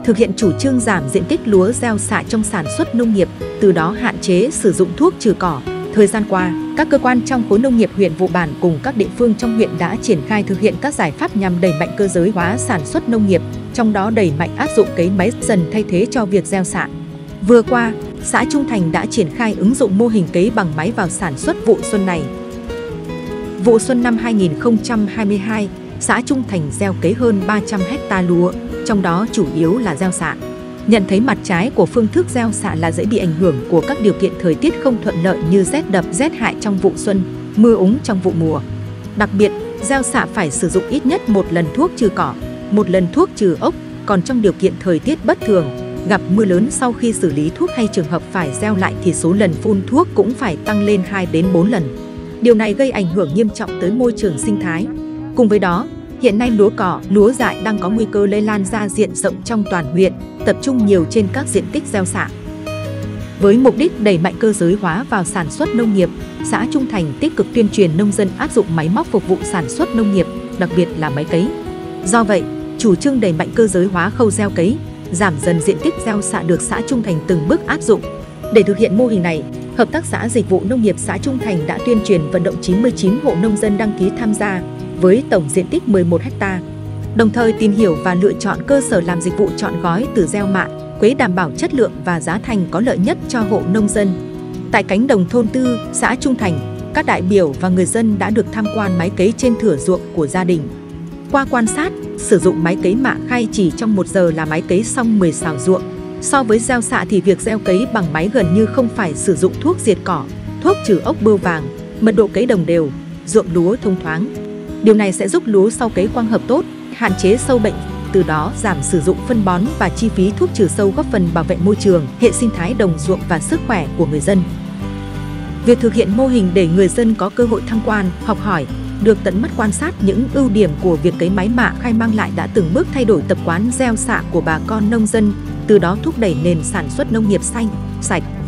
thực hiện chủ trương giảm diện tích lúa gieo xạ trong sản xuất nông nghiệp, từ đó hạn chế sử dụng thuốc trừ cỏ. Thời gian qua, các cơ quan trong khối nông nghiệp huyện Vụ Bản cùng các địa phương trong huyện đã triển khai thực hiện các giải pháp nhằm đẩy mạnh cơ giới hóa sản xuất nông nghiệp, trong đó đẩy mạnh áp dụng cấy máy dần thay thế cho việc gieo xạ. Vừa qua, xã Trung Thành đã triển khai ứng dụng mô hình cấy bằng máy vào sản xuất vụ xuân này. Vụ xuân năm 2022, xã Trung Thành gieo cấy hơn 300 ha lúa, trong đó chủ yếu là gieo xạ. Nhận thấy mặt trái của phương thức gieo xạ là dễ bị ảnh hưởng của các điều kiện thời tiết không thuận lợi như rét đậm, rét hại trong vụ xuân, mưa úng trong vụ mùa. Đặc biệt, gieo xạ phải sử dụng ít nhất một lần thuốc trừ cỏ, một lần thuốc trừ ốc, còn trong điều kiện thời tiết bất thường, gặp mưa lớn sau khi xử lý thuốc hay trường hợp phải gieo lại thì số lần phun thuốc cũng phải tăng lên 2 đến 4 lần. Điều này gây ảnh hưởng nghiêm trọng tới môi trường sinh thái. Cùng với đó, hiện nay lúa cỏ, lúa dại đang có nguy cơ lây lan ra diện rộng trong toàn huyện, tập trung nhiều trên các diện tích gieo xạ. Với mục đích đẩy mạnh cơ giới hóa vào sản xuất nông nghiệp, xã Trung Thành tích cực tuyên truyền nông dân áp dụng máy móc phục vụ sản xuất nông nghiệp, đặc biệt là máy cấy. Do vậy, chủ trương đẩy mạnh cơ giới hóa khâu gieo cấy, giảm dần diện tích gieo xạ được xã Trung Thành từng bước áp dụng. Để thực hiện mô hình này, Hợp tác xã Dịch vụ Nông nghiệp xã Trung Thành đã tuyên truyền vận động 99 hộ nông dân đăng ký tham gia, với tổng diện tích 11 ha. Đồng thời tìm hiểu và lựa chọn cơ sở làm dịch vụ trọn gói từ gieo mạ, quế đảm bảo chất lượng và giá thành có lợi nhất cho hộ nông dân. Tại cánh đồng thôn Tư, xã Trung Thành, các đại biểu và người dân đã được tham quan máy cấy trên thửa ruộng của gia đình. Qua quan sát, sử dụng máy cấy mạ khay chỉ trong 1 giờ là máy cấy xong 10 sào ruộng. So với gieo xạ thì việc gieo cấy bằng máy gần như không phải sử dụng thuốc diệt cỏ, thuốc trừ ốc bươu vàng, mật độ cấy đồng đều, ruộng lúa thông thoáng. Điều này sẽ giúp lúa sau cấy quang hợp tốt, hạn chế sâu bệnh, từ đó giảm sử dụng phân bón và chi phí thuốc trừ sâu, góp phần bảo vệ môi trường, hệ sinh thái đồng ruộng và sức khỏe của người dân. Việc thực hiện mô hình để người dân có cơ hội tham quan, học hỏi, được tận mắt quan sát những ưu điểm của việc cấy máy mạ khay mang lại đã từng bước thay đổi tập quán gieo xạ của bà con nông dân, từ đó thúc đẩy nền sản xuất nông nghiệp xanh, sạch,